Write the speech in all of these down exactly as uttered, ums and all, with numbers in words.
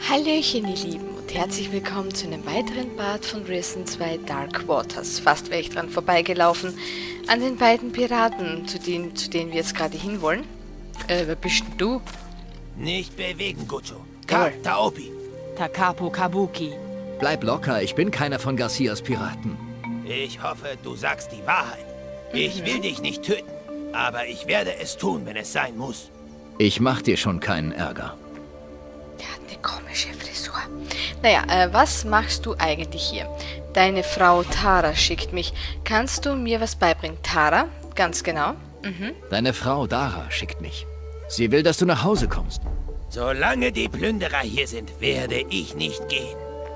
Hallöchen ihr Lieben und herzlich willkommen zu einem weiteren Part von Risen zwei Dark Waters. Fast wäre ich dran vorbeigelaufen an den beiden Piraten, zu denen, zu denen wir jetzt gerade hinwollen. Äh, wer bist denn du? Nicht bewegen, Gojo. Ka Taopi. Takapo Kabuki. Bleib locker, ich bin keiner von Garcias Piraten. Ich hoffe, du sagst die Wahrheit. Ich Mhm. will dich nicht töten, aber ich werde es tun, wenn es sein muss. Ich mach dir schon keinen Ärger. Der hat eine komische Frisur. Naja, äh, was machst du eigentlich hier? Deine Frau Tara schickt mich. Kannst du mir was beibringen? Tara? Ganz genau. Mhm. Deine Frau Dara schickt mich. Sie will, dass du nach Hause kommst. Solange die Plünderer hier sind, werde ich nicht gehen.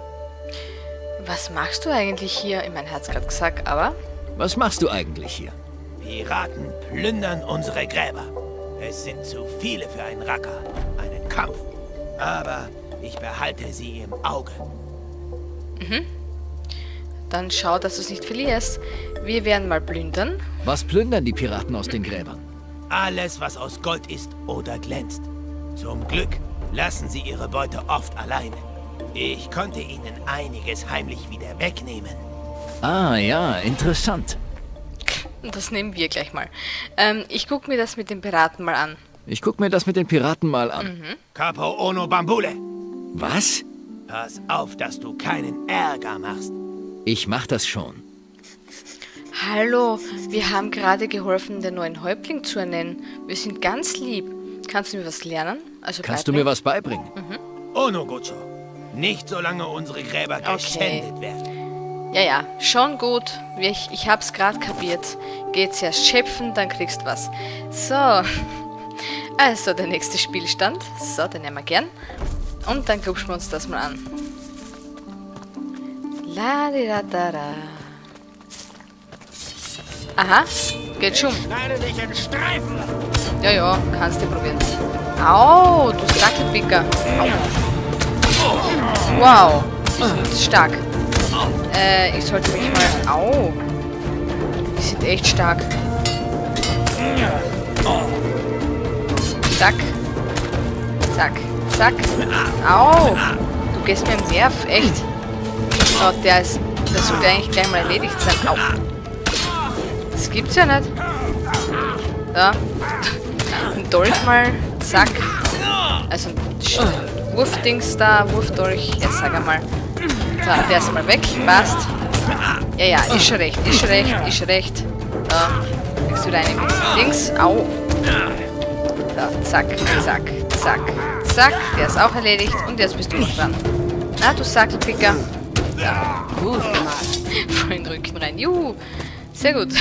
Was machst du eigentlich hier? Ich mein, hat's gerade gesagt, aber... Was machst du eigentlich hier? Piraten plündern unsere Gräber. Es sind zu viele für einen Racker, einen Kampf. Aber ich behalte sie im Auge. Mhm. Dann schau, dass du es nicht verlierst. Wir werden mal plündern. Was plündern die Piraten aus den Gräbern? Alles, was aus Gold ist oder glänzt. Zum Glück lassen sie ihre Beute oft alleine. Ich konnte ihnen einiges heimlich wieder wegnehmen. Ah ja, interessant. Das nehmen wir gleich mal. Ähm, ich gucke mir das mit den Piraten mal an. Ich guck mir das mit den Piraten mal an. Mhm. Capo Ono Bambule, Was? pass auf, dass du keinen Ärger machst. Ich mach das schon. Hallo, wir haben gerade geholfen, den neuen Häuptling zu ernennen. Wir sind ganz lieb. Kannst du mir was lernen? Also Kannst du mir was beibringen? Ono Gojo, nicht solange unsere Gräber Okay. geschändet werden. Ja, ja, schon gut. Ich, ich hab's gerade kapiert. Geht zuerst schöpfen, dann kriegst was. So. Also, der nächste Spielstand. So, den nehmen wir gern. Und dann gucken wir uns das mal an. La di da da da. Aha, geht schon. Schneide dich in Streifen! Ja, ja, kannst du probieren. Au, du Sackelpicker. Wow, die sind stark. Äh, ich sollte mich mal... Au. Die sind echt stark. Zack. Zack. Zack. Au. Du gehst mir im Nerv, echt. Oh, der ist... Der sollte eigentlich gleich mal erledigt sein. Au. Das gibt's ja nicht. Da. Ein Dolch mal. Zack. Also ein Wurfdings da. Wurfdolch. Jetzt sag einmal. So, der ist mal weg. Passt. Ja, ja, ist schon recht. Ist schon recht. Ist schon recht. Da. Kriegst du deine Dings. Au. Da. Zack. Zack. Zack. Zack. Der ist auch erledigt. Und jetzt bist du noch dran. Na, du Sackelpicker. Ja. Gut gemacht. Voll in den Rücken rein. Juhu. Sehr gut.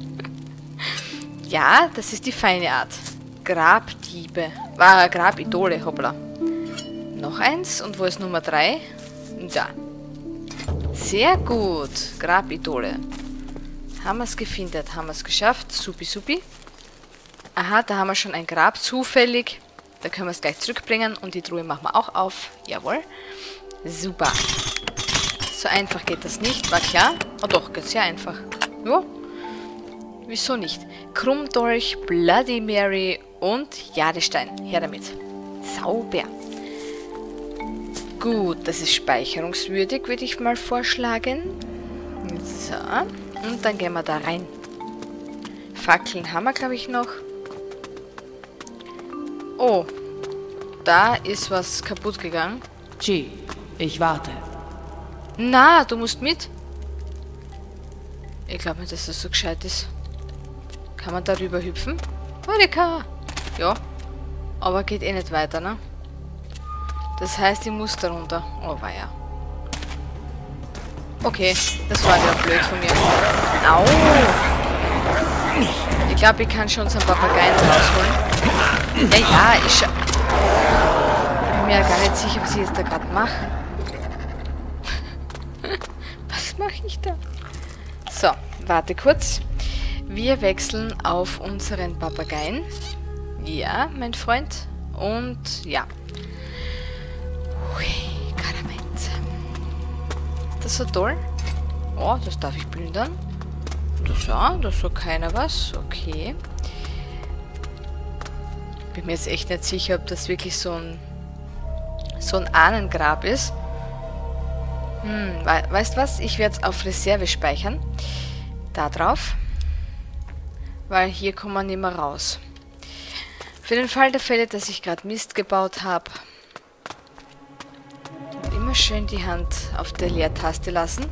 Ja, das ist die feine Art. Grabdiebe. Ah, Grabidole, hoppla. Noch eins. Und wo ist Nummer drei? Da. Sehr gut. Grabidole. Haben wir es gefunden. Haben wir es geschafft. Supi, supi. Aha, da haben wir schon ein Grab. Zufällig. Da können wir es gleich zurückbringen. Und die Truhe machen wir auch auf. Jawohl. Super. So einfach geht das nicht. War klar? Oh doch, geht sehr einfach. Ja. Wieso nicht? Krummdolch, Bloody Mary und Jadestein. Her damit. Sauber. Gut, das ist speicherungswürdig, würde ich mal vorschlagen. So. Und dann gehen wir da rein. Fackeln haben wir, glaube ich, noch. Oh. Da ist was kaputt gegangen. Chi, ich warte. Na, du musst mit. Ich glaube nicht, dass das so gescheit ist. Kann man darüber hüpfen? Monika! Ja. Aber geht eh nicht weiter, ne? Das heißt, ich muss da runter. Oh, weia. Okay, das war wieder blöd von mir. Au! Ich glaube, ich kann schon so einen Papageien rausholen. Ja, ja, ich scha... Ich bin mir ja gar nicht sicher, was ich jetzt da gerade mache. Was mache ich da? So, warte kurz. Wir wechseln auf unseren Papageien. Ja, mein Freund. Und ja. Hui, Karamett. Ist das so toll? Oh, das darf ich plündern. Das ja, das so keiner was. Okay. Bin mir jetzt echt nicht sicher, ob das wirklich so ein so ein Ahnengrab ist. Hm, we weißt was? Ich werde es auf Reserve speichern. Da drauf. Weil hier kommen wir nicht mehr raus. Für den Fall der Fälle, dass ich gerade Mist gebaut habe. Immer schön die Hand auf der Leertaste lassen.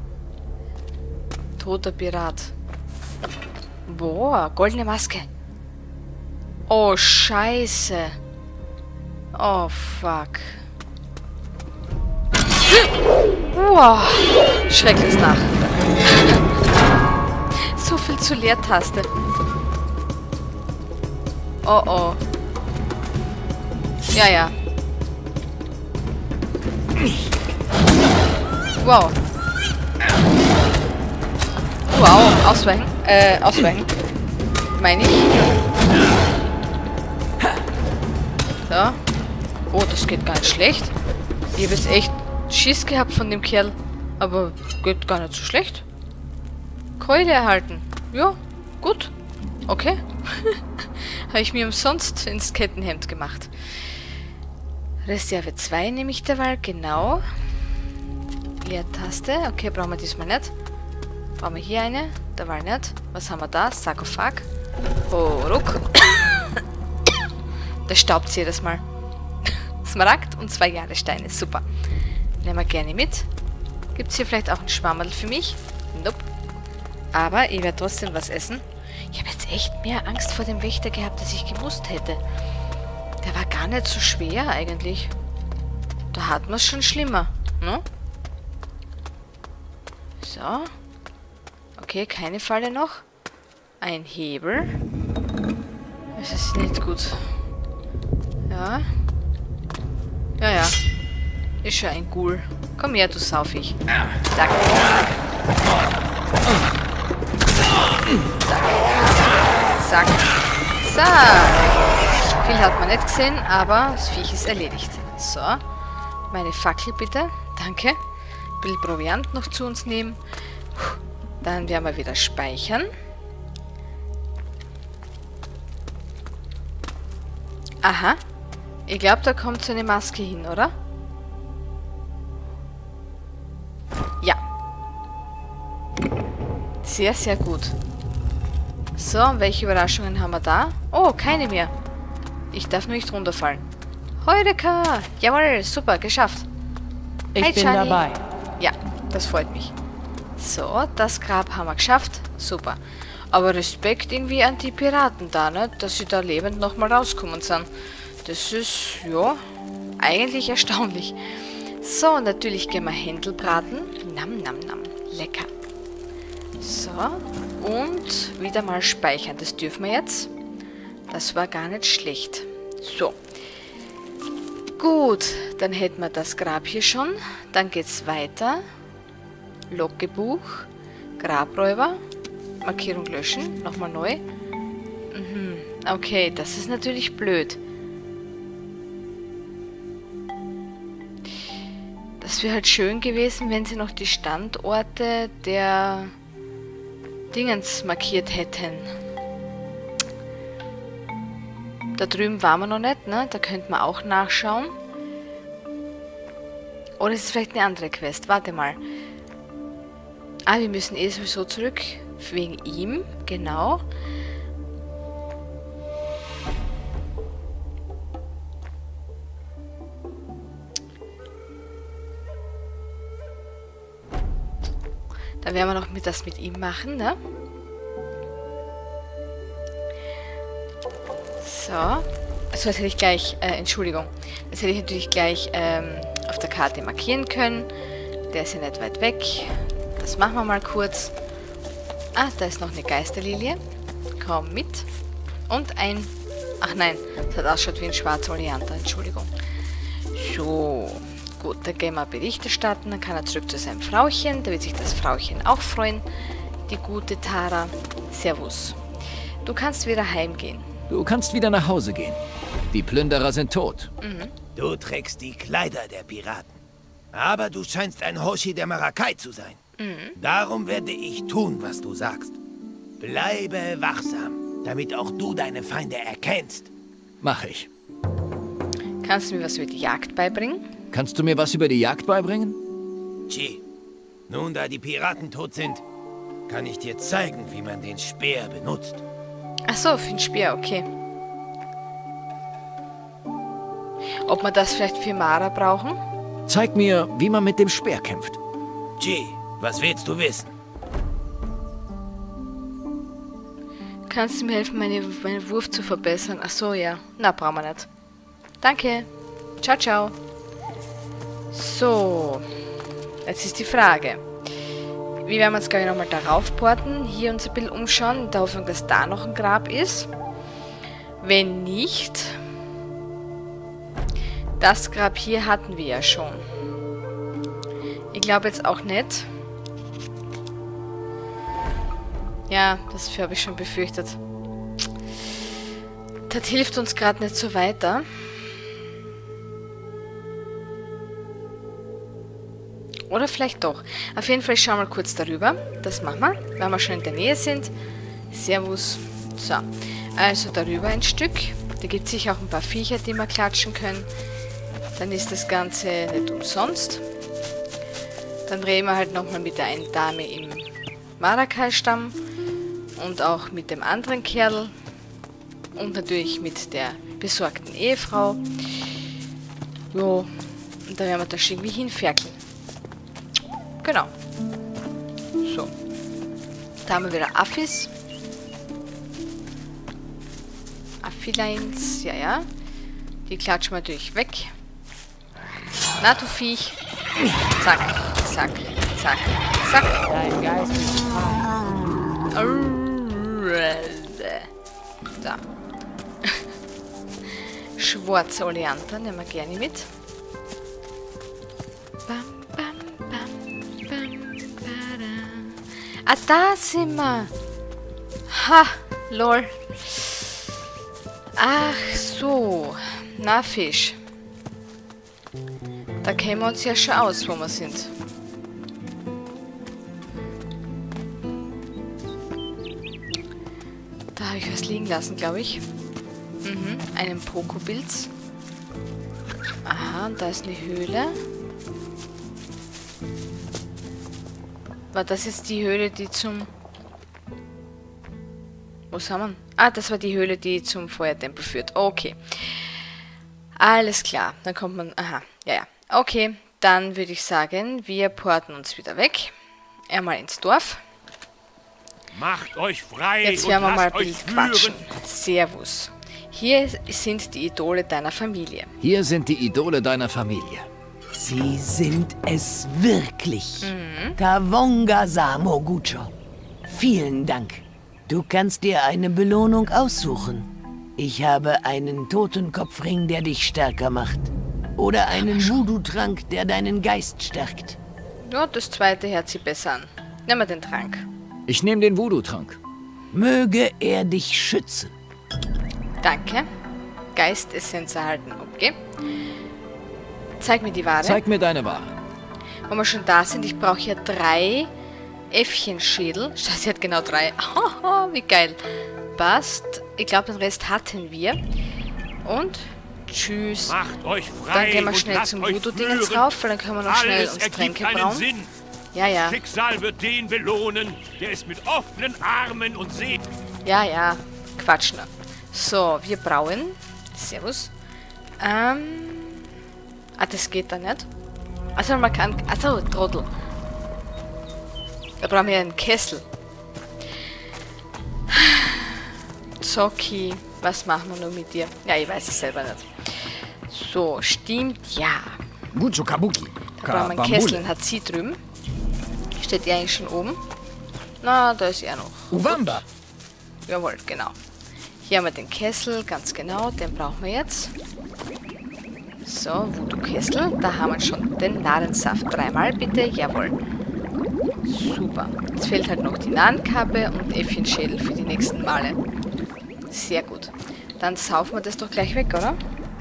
Toter Pirat. Boah, goldene Maske. Oh, scheiße. Oh, fuck. Wow, schrecklich nach. So viel zur Leertaste. Oh, oh. Ja, ja. Wow. Wow, ausweichen. Äh, ausweichen. Meine ich. So. Oh, das geht gar nicht schlecht. Ich habe jetzt echt Schiss gehabt von dem Kerl. Aber geht gar nicht so schlecht. Keule erhalten. Ja, gut. Okay. Habe ich mir umsonst ins Kettenhemd gemacht. Reserve zwei nehme ich derweil. Genau. Leertaste. Okay, brauchen wir diesmal nicht. Brauchen wir hier eine? Derweil nicht. Was haben wir da? Sarkophag. Oh, ruck. Das staubt jedes Mal. Smaragd und zwei Jahressteine. Super. Nehmen wir gerne mit. Gibt es hier vielleicht auch ein Schwammerl für mich? Nope. Aber ich werde trotzdem was essen. Ich habe jetzt echt mehr Angst vor dem Wächter gehabt, als ich gewusst hätte. Der war gar nicht so schwer eigentlich. Da hat man es schon schlimmer. Ne? So. Okay, keine Falle noch. Ein Hebel. Das ist nicht gut. Ja. Ja, ja. Ist schon ein Ghoul. Komm her, du Saufig. Zack. Zack. Zack. Zack. Viel hat man nicht gesehen, aber das Viech ist erledigt. So. Meine Fackel bitte. Danke. Ein bisschen Proviant noch zu uns nehmen. Dann werden wir wieder speichern. Aha. Ich glaube, da kommt so eine Maske hin, oder? Ja. Sehr, sehr gut. So, welche Überraschungen haben wir da? Oh, keine mehr. Ich darf nur nicht runterfallen. Heureka! Jawohl, super, geschafft. Ich Hi, bin Charlie. dabei. Ja, das freut mich. So, das Grab haben wir geschafft. Super. Aber Respekt irgendwie an die Piraten da, ne? Dass sie da lebend nochmal rauskommen sind. Das ist, ja, eigentlich erstaunlich. So, natürlich gehen wir Händel braten. Nam, nam, nam. Lecker. So, und wieder mal speichern. Das dürfen wir jetzt. Das war gar nicht schlecht. So. Gut, dann hätten wir das Grab hier schon. Dann geht's weiter. Loggebuch. Grabräuber. Markierung löschen. Nochmal neu. Mhm. Okay, das ist natürlich blöd. Das wäre halt schön gewesen, wenn sie noch die Standorte der Dingens markiert hätten. Da drüben waren wir noch nicht, ne? Da könnten wir auch nachschauen. Oder ist es vielleicht eine andere Quest? Warte mal. Ah, wir müssen eh sowieso zurück. Wegen ihm, genau. Dann werden wir noch mit das mit ihm machen, ne? So. So, das hätte ich gleich, äh, Entschuldigung. Das hätte ich natürlich gleich ähm, auf der Karte markieren können. Der ist ja nicht weit weg. Das machen wir mal kurz. Ah, da ist noch eine Geisterlilie. Komm mit. Und ein... Ach nein, das hat ausschaut wie ein schwarzer Oleander. Entschuldigung. So. Gut, dann gehen wir Bericht erstatten. Dann kann er zurück zu seinem Frauchen. Da wird sich das Frauchen auch freuen. Die gute Tara. Servus. Du kannst wieder heimgehen. Du kannst wieder nach Hause gehen. Die Plünderer sind tot. Mhm. Du trägst die Kleider der Piraten. Aber du scheinst ein Hoshi der Marakai zu sein. Mhm. Darum werde ich tun, was du sagst. Bleibe wachsam, damit auch du deine Feinde erkennst. Mach ich. Kannst du mir was über die Jagd beibringen? Kannst du mir was über die Jagd beibringen? Chi, nun da die Piraten tot sind, kann ich dir zeigen, wie man den Speer benutzt. Ach so, für den Speer, okay. Ob wir das vielleicht für Mara brauchen? Zeig mir, wie man mit dem Speer kämpft. Chi, was willst du wissen? Kannst du mir helfen, meine, meinen Wurf zu verbessern? Ach so, ja. Na, brauchen wir nicht. Danke. Ciao, ciao. So. Jetzt ist die Frage. Wie werden wir uns, glaube ich, nochmal darauf porten? Hier uns ein bisschen umschauen, in der Hoffnung, dass da noch ein Grab ist. Wenn nicht... Das Grab hier hatten wir ja schon. Ich glaube jetzt auch nicht. Ja, das habe ich schon befürchtet. Das hilft uns gerade nicht so weiter. Oder vielleicht doch. Auf jeden Fall schauen wir kurz darüber. Das machen wir, wenn wir schon in der Nähe sind. Servus. So, also darüber ein Stück. Da gibt es sicher auch ein paar Viecher, die wir klatschen können. Dann ist das Ganze nicht umsonst. Dann reden wir halt nochmal mit der einen Dame im Marakai-Stamm. Und auch mit dem anderen Kerl. Und natürlich mit der besorgten Ehefrau. Jo. Und dann werden wir das irgendwie hinferkeln. Genau. So. Da haben wir wieder Affis. Affileins. Ja, ja. Die klatschen wir natürlich weg. Na, du Viech. Zack, zack, zack, zack. Dein Geist ist frei. Da. Schwarze Oleander nehmen wir gerne mit. Bam, bam, bam, bam, bam. Ah, da sind wir. Ha, lol. Ach so. Na, Fisch. Da kennen wir uns ja schon aus, wo wir sind. Da habe ich was liegen lassen, glaube ich. Mhm, einen Pokopilz. Aha, und da ist eine Höhle. War das jetzt die Höhle, die zum... Wo sind wir? Ah, das war die Höhle, die zum Feuertempel führt. Okay. Alles klar. Dann kommt man... Aha, ja, ja. Okay, dann würde ich sagen, wir porten uns wieder weg. Einmal ins Dorf. Macht euch frei. Jetzt werden wir mal ein bisschen quatschen. Servus. Hier sind die Idole deiner Familie. Hier sind die Idole deiner Familie. Sie sind es wirklich. Mhm. Kawonga Samogucho. Vielen Dank. Du kannst dir eine Belohnung aussuchen. Ich habe einen Totenkopfring, der dich stärker macht. Oder einen Voodoo-Trank, der deinen Geist stärkt. Ja, das zweite hört sich besser an. Nehmen wir den Trank. Ich nehme den Voodoo-Trank. Möge er dich schützen. Danke. Geistessenz erhalten. Okay. Zeig mir die Ware. Zeig mir deine Ware. Wo wir schon da sind, ich brauche hier drei Äffchenschädel. Schau, sie hat genau drei. Haha, wie geil. Passt. Ich glaube, den Rest hatten wir. Und tschüss. Macht euch frei. Dann gehen wir und schnell lasst zum euch Voodoo-Dingens führen. rauf, weil dann können wir noch schnell Alles uns ergibt Tränke einen brauen. Sinn. Ja, ja. Schicksal wird den belohnen, der es mit offenen Armen und Segen... Ja, ja. Quatsch noch. So, wir brauen. Servus. Ähm. Ah, das geht da nicht. Also man kann... Also, Trottel. Da brauchen wir einen Kessel. Zocki, was machen wir nur mit dir? Ja, ich weiß es selber nicht. So, stimmt, ja. Mucho Kabuki. Da brauchen wir einen Kessel, den hat sie drüben. Steht er eigentlich schon oben? Na, da ist er noch. Uwamba. Jawohl, genau. Hier haben wir den Kessel, ganz genau, den brauchen wir jetzt. So, Voodoo-Kessel, da haben wir schon den Narrensaft. Dreimal bitte, jawohl. Super. Jetzt fehlt halt noch die Nahenkappe und Äffchenschädel für die nächsten Male. Sehr gut. Dann saufen wir das doch gleich weg, oder?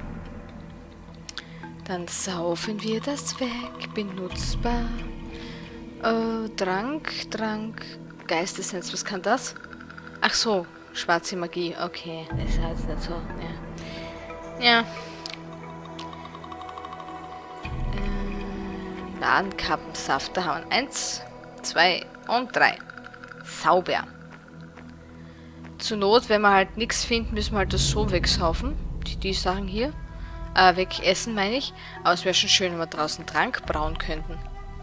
Dann saufen wir das weg. Benutzbar. Äh, Trank, Trank, Geistessenz, was kann das? Ach so, schwarze Magie. Okay, das ist halt nicht so. Ja. Ja. Ladenkappensaft. Da haben wir eins, zwei und drei. Sauber. Zur Not, wenn wir halt nichts finden, müssen wir halt das so wegsaufen. Die, die Sachen hier. Äh, wegessen, meine ich. Aber es wäre schon schön, wenn wir draußen Trank brauen könnten.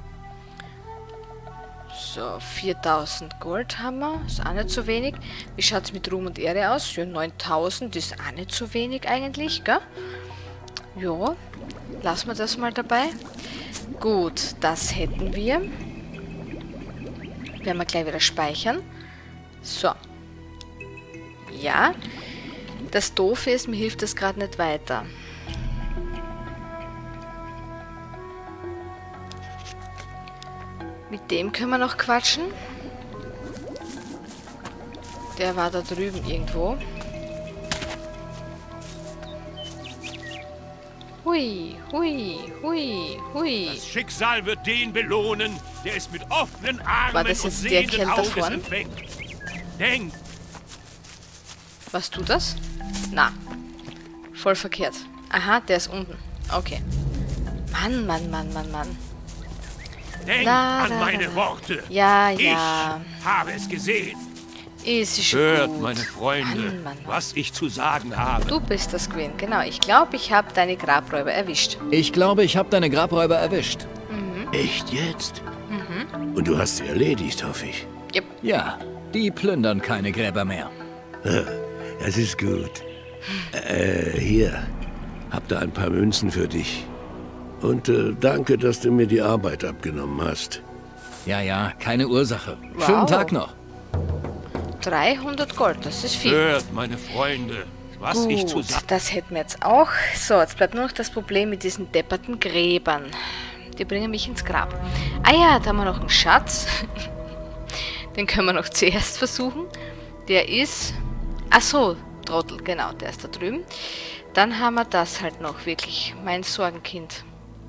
So, viertausend Gold haben wir. Ist auch nicht so wenig. Wie schaut es mit Ruhm und Ehre aus? Ja, neuntausend ist auch nicht so wenig eigentlich, gell? Ja, lassen wir das mal dabei. Gut, das hätten wir. Werden wir gleich wieder speichern. So. Ja. Das Doofe ist, mir hilft das gerade nicht weiter. Mit dem können wir noch quatschen. Der war da drüben irgendwo. Hui, hui, hui, hui. Das Schicksal wird den belohnen, der es mit offenen Armen War das und jetzt der sehenden Kerl da Auges vorne? empfängt. Denk, Was tut das? Na. Voll verkehrt. Aha, der ist unten. Okay. Mann, Mann, Mann, Mann, Mann. denk La, an la, meine la, la. Worte. Ja, Ich ja. habe es gesehen. Ist schon Hört, gut. meine Freunde, Mann, Mann, Mann. was ich zu sagen habe. Du bist das Gwyn, genau. Ich glaube, ich habe deine Grabräuber erwischt. Ich glaube, ich habe deine Grabräuber erwischt. Echt jetzt? Und du hast sie erledigt, hoffe ich. Yep. Ja, die plündern keine Gräber mehr. Das ist gut. Äh, hier. Hab da ein paar Münzen für dich. Und äh, danke, dass du mir die Arbeit abgenommen hast. Ja, ja, keine Ursache. Wow. Schönen Tag noch. dreihundert Gold, das ist viel. Hört, meine Freunde, was ich zu Gut, sagen das hätten wir jetzt auch. So, jetzt bleibt nur noch das Problem mit diesen depperten Gräbern. Die bringen mich ins Grab. Ah ja, da haben wir noch einen Schatz. Den können wir noch zuerst versuchen. Der ist... Ach so, Trottel, genau, der ist da drüben. Dann haben wir das halt noch, wirklich. Mein Sorgenkind.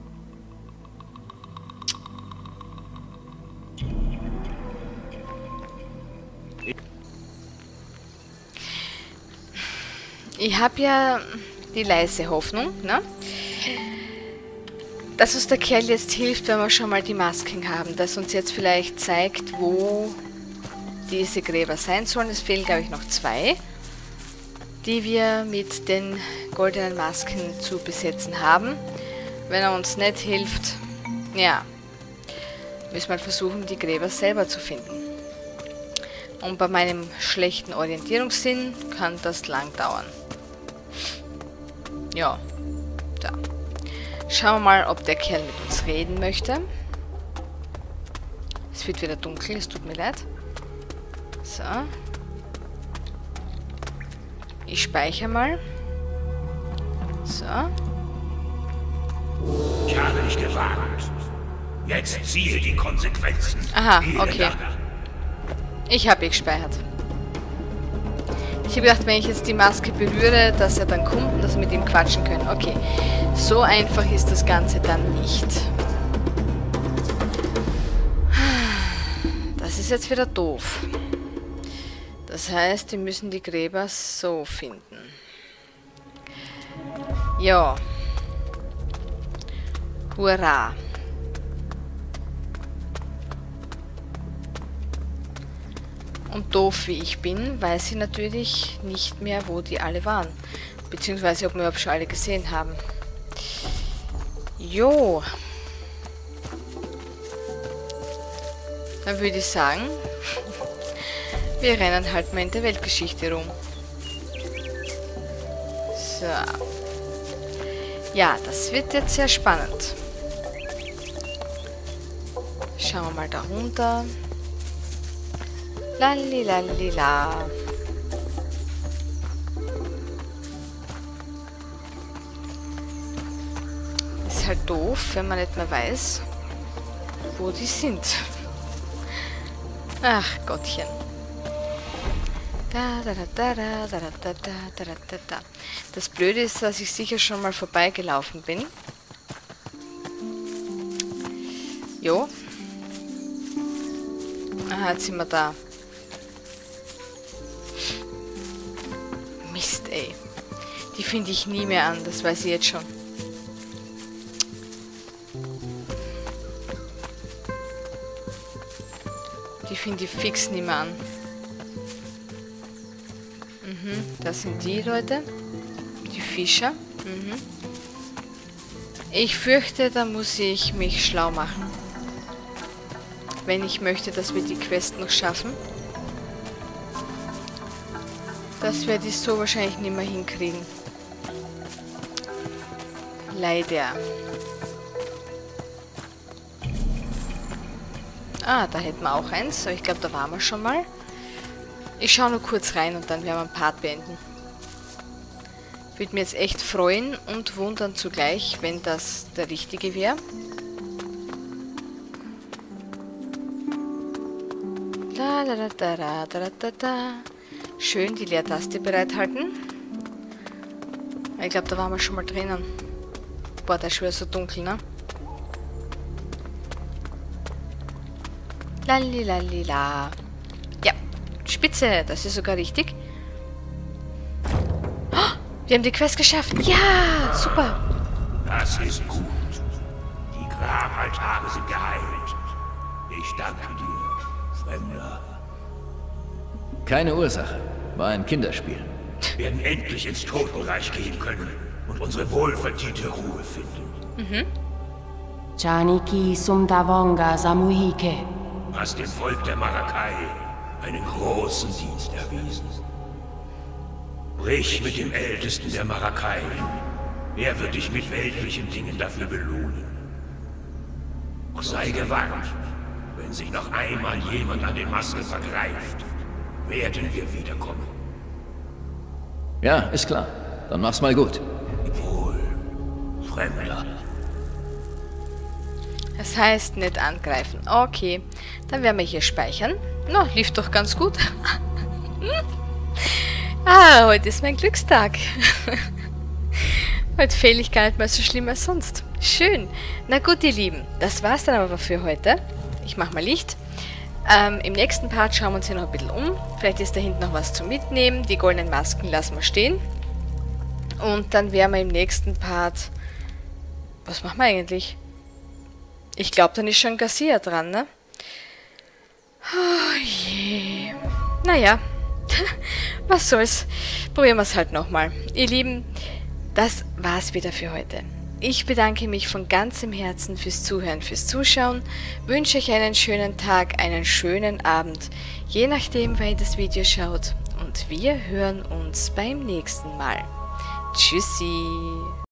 Ich habe ja die leise Hoffnung, ne? Dass uns der Kerl jetzt hilft, wenn wir schon mal die Masken haben. Dass uns jetzt vielleicht zeigt, wo diese Gräber sein sollen. Es fehlen, glaube ich, noch zwei, die wir mit den goldenen Masken zu besetzen haben. Wenn er uns nicht hilft, ja, müssen wir versuchen, die Gräber selber zu finden. Und bei meinem schlechten Orientierungssinn kann das lang dauern. Ja, da. Schauen wir mal, ob der Kerl mit uns reden möchte. Es wird wieder dunkel, es tut mir leid. So. Ich speichere mal. So. Ich habe dich gewarnt. Jetzt ziehe die Konsequenzen. Aha, okay. Ich habe eh gespeichert. Ich habe gedacht, wenn ich jetzt die Maske berühre, dass er dann kommt und dass wir mit ihm quatschen können. Okay, so einfach ist das Ganze dann nicht. Das ist jetzt wieder doof. Das heißt, wir müssen die Gräber so finden. Ja. Hurra. Und doof wie ich bin, weiß ich natürlich nicht mehr, wo die alle waren. Beziehungsweise, ob wir überhaupt schon alle gesehen haben. Jo. Dann würde ich sagen, wir rennen halt mal in der Weltgeschichte rum. So. Ja, das wird jetzt sehr spannend. Schauen wir mal da runter. Lalilalila. Ist halt doof, wenn man nicht mehr weiß, wo die sind. Ach Gottchen. Da, da, da, da, da, da, da, da, da, da. Das Blöde ist, dass ich sicher schon mal vorbeigelaufen bin. Jo. Aha, jetzt sind wir da. Mist, ey. Die finde ich nie mehr an, das weiß ich jetzt schon. Die finde ich fix nicht mehr an. Mhm, das sind die Leute. Die Fischer. Mhm. Ich fürchte, da muss ich mich schlau machen. Wenn ich möchte, dass wir die Quest noch schaffen. Das werde ich so wahrscheinlich nicht mehr hinkriegen. Leider. Ah, da hätten wir auch eins. Aber ich glaube, da waren wir schon mal. Ich schaue nur kurz rein und dann werden wir den Part beenden. Würde mir jetzt echt freuen und wundern zugleich, wenn das der richtige wäre. La la la da da da da da. Schön die Leertaste bereithalten. Ich glaube, da waren wir schon mal drinnen. Boah, da ist schon wieder so dunkel, ne? Lalilalila. Ja, Spitze, das ist sogar richtig. Oh, wir haben die Quest geschafft. Ja, super. Das ist gut. Die Grabaltare sind geheilt. Ich danke dir, Fremder. Keine Ursache. War ein Kinderspiel. Wir werden endlich ins Totenreich gehen können und unsere wohlverdiente Ruhe finden. Mhm. Chaniki Sumdavonga Samuhike. Hast dem Volk der Marakai einen großen Dienst erwiesen. Brich mit dem Ältesten der Marakai. Er wird dich mit weltlichen Dingen dafür belohnen. Doch sei gewarnt, wenn sich noch einmal jemand an den Masken vergreift, werden wir wiederkommen. Ja, ist klar. Dann mach's mal gut. Wohl, Fremder. Das heißt, nicht angreifen. Okay, dann werden wir hier speichern. Na, no, lief doch ganz gut. Ah, heute ist mein Glückstag. Heute fehle ich gar nicht mehr so schlimm als sonst. Schön. Na gut, ihr Lieben, das war's dann aber für heute. Ich mach mal Licht. Ähm, im nächsten Part schauen wir uns hier noch ein bisschen um. Vielleicht ist da hinten noch was zum Mitnehmen. Die goldenen Masken lassen wir stehen. Und dann werden wir im nächsten Part... Was machen wir eigentlich? Ich glaube, dann ist schon Garcia dran, ne? Oh je. Naja, was soll's. Probieren wir es halt nochmal. Ihr Lieben, das war's wieder für heute. Ich bedanke mich von ganzem Herzen fürs Zuhören, fürs Zuschauen. Wünsche euch einen schönen Tag, einen schönen Abend, je nachdem, wer ihr das Video schaut. Und wir hören uns beim nächsten Mal. Tschüssi.